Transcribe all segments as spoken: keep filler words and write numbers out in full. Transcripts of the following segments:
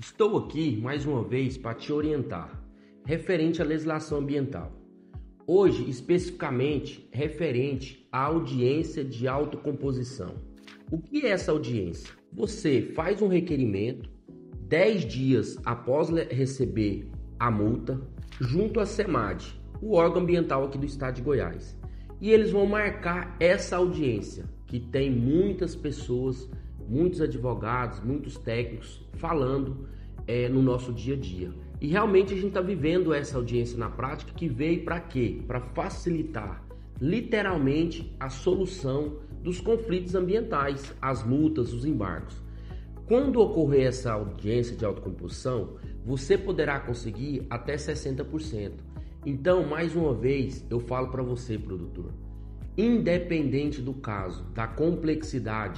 Estou aqui mais uma vez para te orientar, referente à legislação ambiental. Hoje, especificamente, referente à audiência de autocomposição. O que é essa audiência? Você faz um requerimento dez dias após receber a multa, junto à SEMAD, o órgão ambiental aqui do estado de Goiás. E eles vão marcar essa audiência, que tem muitas pessoas, muitos advogados, muitos técnicos falando é, no nosso dia a dia. E realmente a gente está vivendo essa audiência na prática, que veio para quê? Para facilitar literalmente a solução dos conflitos ambientais, as multas, os embargos. Quando ocorrer essa audiência de autocomposição, você poderá conseguir até sessenta por cento. Então, mais uma vez, eu falo para você, produtor, independente do caso, da complexidade,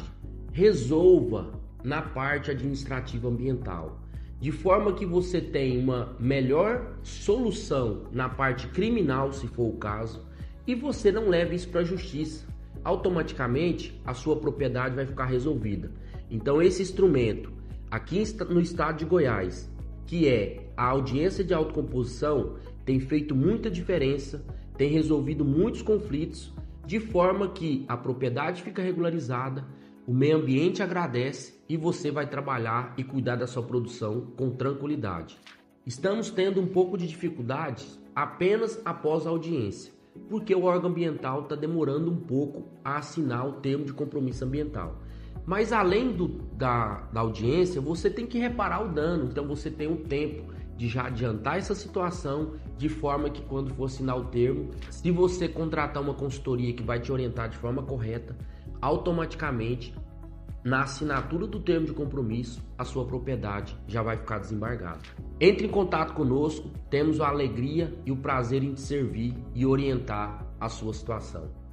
resolva na parte administrativa ambiental, de forma que você tenha uma melhor solução na parte criminal, se for o caso, e você não leve isso para a justiça. Automaticamente, a sua propriedade vai ficar resolvida. Então, esse instrumento, aqui no estado de Goiás, que é a audiência de autocomposição, tem feito muita diferença, tem resolvido muitos conflitos, de forma que a propriedade fica regularizada, o meio ambiente agradece e você vai trabalhar e cuidar da sua produção com tranquilidade. Estamos tendo um pouco de dificuldades apenas após a audiência, porque o órgão ambiental está demorando um pouco a assinar o termo de compromisso ambiental. Mas além do, da, da audiência, você tem que reparar o dano, então você tem um tempo de já adiantar essa situação, de forma que quando for assinar o termo, se você contratar uma consultoria que vai te orientar de forma correta, automaticamente, na assinatura do termo de compromisso, a sua propriedade já vai ficar desembargada. Entre em contato conosco, temos a alegria e o prazer em te servir e orientar a sua situação.